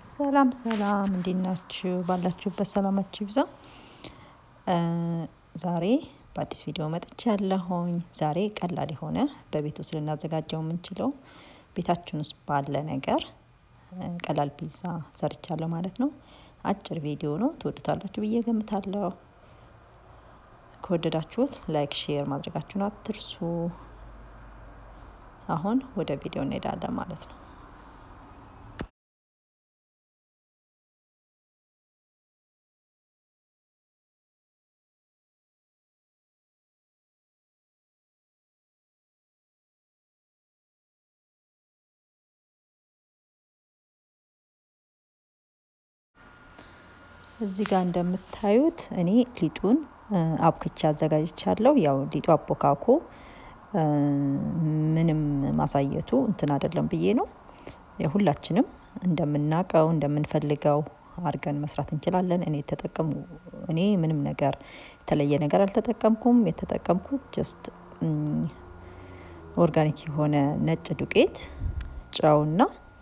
ሰላም እንዴት ናችሁ? ባላችሁበት ሰላማችሁ ይብዛ። ዛሬ በአዲስ ቪዲዮ መጥቻለሁኝ። ዛሬ ቀላል የሆነ በቤት ውስጥ ልናዘጋጀው የምንችለው ቤታችን ውስጥ ባለ ነገር ቀላል ፒዛ ሰርቻለሁ ማለት ነው። አጭር ቪዲዮ ነው፣ ትወዱታላችሁ ብዬ ገምታለሁ። ከወደዳችሁት ላይክ፣ ሼር ማድረጋችሁን አትርሱ። አሁን ወደ ቪዲዮ እንሄዳለን ማለት ነው። እዚህ ጋር እንደምታዩት እኔ ሊጡን አብክቼ አዘጋጅቻለሁ። ያው ሊጡ አቦካኩ ምንም ማሳየቱ እንትን አይደለም ብዬ ነው። ሁላችንም እንደምናቀው እንደምንፈልገው አድርገን መስራት እንችላለን። እኔ ምንም ነገር የተለየ ነገር አልተጠቀምኩም። የተጠቀምኩት ጀስት ኦርጋኒክ የሆነ ነጭ ዱቄት፣ ጨውና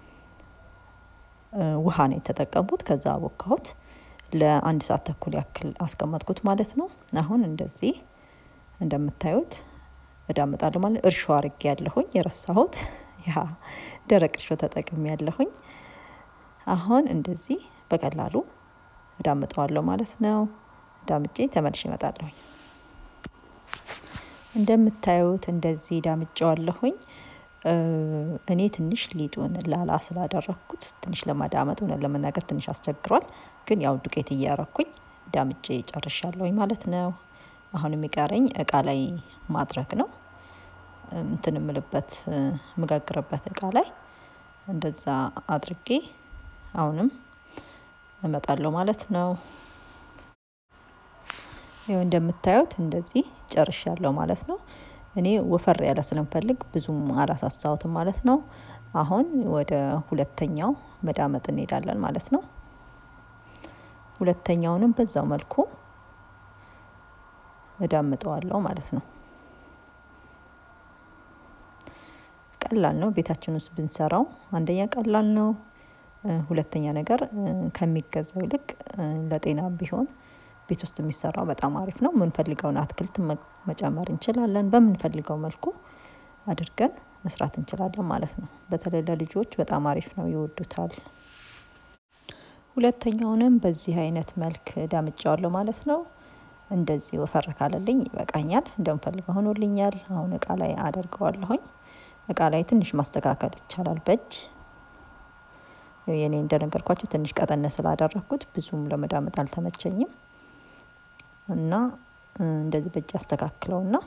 ውሃ ነው የተጠቀምኩት። ከዛ አቦካሁት ለአንድ ሰዓት ተኩል ያክል አስቀመጥኩት ማለት ነው። አሁን እንደዚህ እንደምታዩት እዳምጣለሁ ማለት እርሾ አድርጌያለሁኝ። የረሳሁት ያ ደረቅ እርሾ ተጠቅሜያለሁኝ። አሁን እንደዚህ በቀላሉ እዳምጠዋለሁ ማለት ነው። ዳምጬ ተመልሼ እመጣለሁኝ። እንደምታዩት እንደዚህ ዳምጬዋለሁኝ። እኔ ትንሽ ሊጡን ላላ ስላደረኩት ትንሽ ለማዳመጥ ሆነ ለመናገር ትንሽ አስቸግሯል። ግን ያው ዱቄት እያረኩኝ ዳምጬ ጨርሻለሁኝ ማለት ነው። አሁን የሚቀረኝ እቃ ላይ ማድረግ ነው። እንትን ምልበት መጋግረበት እቃ ላይ እንደዛ አድርጌ አሁንም እመጣለሁ ማለት ነው። ይሄው እንደምታዩት እንደዚህ ጨርሻለሁ ማለት ነው። እኔ ወፈር ያለ ስለምፈልግ ብዙም አላሳሳሁትም ማለት ነው። አሁን ወደ ሁለተኛው መዳመጥ እንሄዳለን ማለት ነው። ሁለተኛውንም በዛው መልኩ እዳምጠዋለሁ ማለት ነው። ቀላል ነው፣ ቤታችን ውስጥ ብንሰራው አንደኛ ቀላል ነው። ሁለተኛ ነገር ከሚገዛው ይልቅ ለጤናም ቢሆን ቤት ውስጥ የሚሰራው በጣም አሪፍ ነው። የምንፈልገውን አትክልት መጨመር እንችላለን። በምንፈልገው መልኩ አድርገን መስራት እንችላለን ማለት ነው። በተለይ ለልጆች በጣም አሪፍ ነው፣ ይወዱታል። ሁለተኛውንም በዚህ አይነት መልክ ዳምጫዋለሁ ማለት ነው። እንደዚህ ወፈር ካለልኝ ይበቃኛል። እንደምፈልገው ሆኖልኛል። አሁን እቃ ላይ አደርገዋለሁኝ። እቃ ላይ ትንሽ ማስተካከል ይቻላል በእጅ። የኔ እንደነገርኳችሁ ትንሽ ቀጠን ስላደረኩት ብዙም ለመዳመጥ አልተመቸኝም እና እንደዚህ በእጅ አስተካክለውና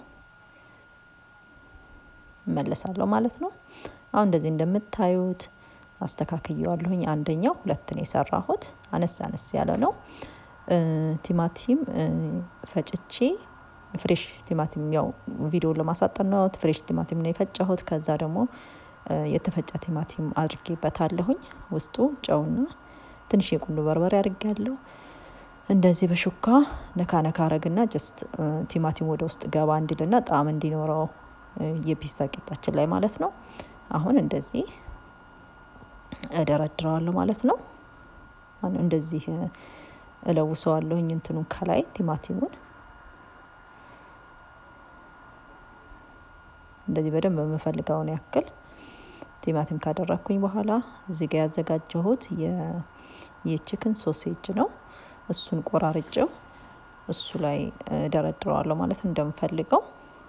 እመለሳለሁ ማለት ነው። አሁን እንደዚህ እንደምታዩት አስተካክየዋለሁኝ። አንደኛው ሁለት ነው የሰራሁት፣ አነስ ያለ ነው። ቲማቲም ፈጭቼ ፍሬሽ ቲማቲም፣ ያው ቪዲዮ ለማሳጠር ነው። ፍሬሽ ቲማቲም ነው የፈጨሁት። ከዛ ደግሞ የተፈጨ ቲማቲም አድርጌበታለሁኝ። ውስጡ ጨውና ትንሽ የቁንዶ በርበሬ አድርጌያለሁ። እንደዚህ በሹካ ነካ አረግና ጀስት ቲማቲም ወደ ውስጥ ገባ እንዲልና ጣዕም እንዲኖረው የፒዛ ቂጣችን ላይ ማለት ነው። አሁን እንደዚህ እደረድረዋለሁ ማለት ነው። እንደዚህ እለውሰዋለሁኝ እንትኑን ከላይ ቲማቲሙን እንደዚህ በደንብ የምፈልገውን ያክል ቲማቲም ካደረኩኝ በኋላ እዚህ ጋር ያዘጋጀሁት የቺክን ሶሴጅ ነው። እሱን ቆራርጬው እሱ ላይ ደረድረዋለሁ ማለት እንደምፈልገው።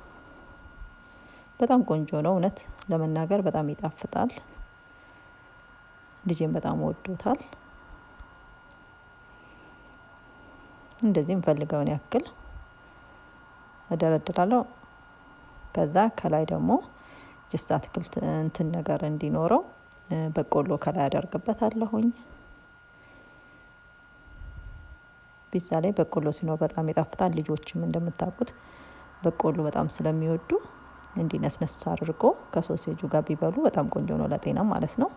በጣም ቆንጆ ነው፣ እውነት ለመናገር በጣም ይጣፍጣል። ልጄም በጣም ወዶታል። እንደዚህ የምፈልገውን ያክል እደረድራለሁ። ከዛ ከላይ ደግሞ ጀስት አትክልት እንትን ነገር እንዲኖረው በቆሎ ከላይ አደርግበታለሁኝ። ፒዛ ላይ በቆሎ ሲኖር በጣም ይጣፍጣል። ልጆችም እንደምታውቁት በቆሎ በጣም ስለሚወዱ እንዲነስነስ አድርጎ ከሶሴጁ ጋር ቢበሉ በጣም ቆንጆ ነው ለጤና ማለት ነው።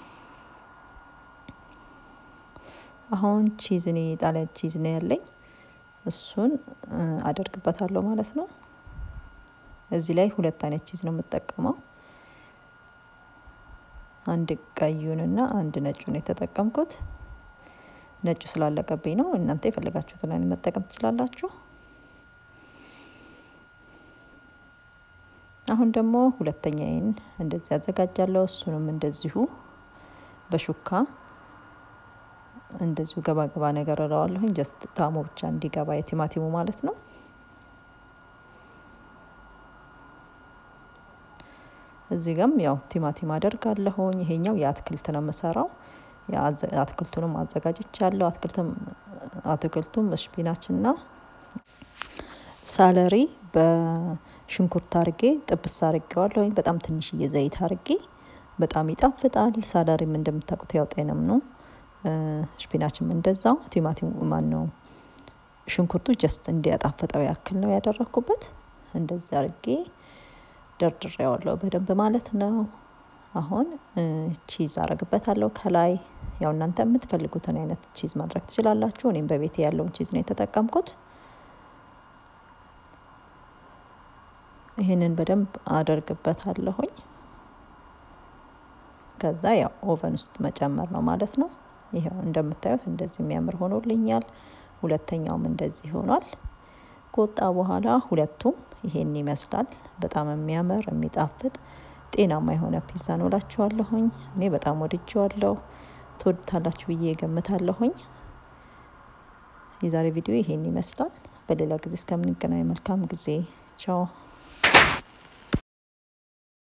አሁን ጣሊያን ቺዝ ነው ያለኝ፣ እሱን አደርግበታለሁ ማለት ነው። እዚህ ላይ ሁለት አይነት ቺዝ ነው የምጠቀመው። አንድ ቀዩንና አንድ ነጩን የተጠቀምኩት። ነጩ ስላለቀብኝ ነው። እናንተ የፈለጋችሁትን አይነት መጠቀም ትችላላችሁ። አሁን ደግሞ ሁለተኛዬን እንደዚህ አዘጋጃለሁ። እሱንም እንደዚሁ በሹካ እንደዚሁ ገባ ገባ ነገር አደርጋለሁኝ ጀስት ጣዕሙ ብቻ እንዲገባ የቲማቲሙ ማለት ነው። እዚህ ጋርም ያው ቲማቲም አደርጋለሁኝ። ይሄኛው የአትክልት ነው የምሰራው። አትክልቱንም አዘጋጅቻለሁ። አትክልቱም ስፒናችና ሳለሪ በሽንኩርት አርጌ ጥብስ አርጌዋለሁኝ። በጣም ትንሽዬ ዘይት አርጌ በጣም ይጣፍጣል። ሳለሪም እንደምታውቁት ያው ጤናም ነው። ስፒናችም እንደዛው። ቲማቲም ማነው ሽንኩርቱ ጀስት እንዲያጣፍጠው ያክል ነው ያደረኩበት። እንደዛ አርጌ ደርድሬዋለሁ በደንብ ማለት ነው። አሁን ቺዝ አረግበታለሁ ከላይ። ያው እናንተ የምትፈልጉትን አይነት ቺዝ ማድረግ ትችላላችሁ። እኔም በቤቴ ያለውን ቺዝ ነው የተጠቀምኩት። ይሄንን በደንብ አደርግበታለሁኝ። ከዛ ያው ኦቨን ውስጥ መጨመር ነው ማለት ነው። ይሄው እንደምታዩት እንደዚህ የሚያምር ሆኖልኛል። ሁለተኛውም እንደዚህ ሆኗል። ከወጣ በኋላ ሁለቱም ይሄን ይመስላል። በጣም የሚያምር የሚጣፍጥ ጤናማ የሆነ ፒዛ ነው እላችኋለሁኝ። እኔ በጣም ወድጄዋለሁ። ትወዱታላችሁ ብዬ እገምታለሁኝ። የዛሬ ቪዲዮ ይሄን ይመስላል። በሌላ ጊዜ እስከምንገናኝ መልካም ጊዜ። ቻው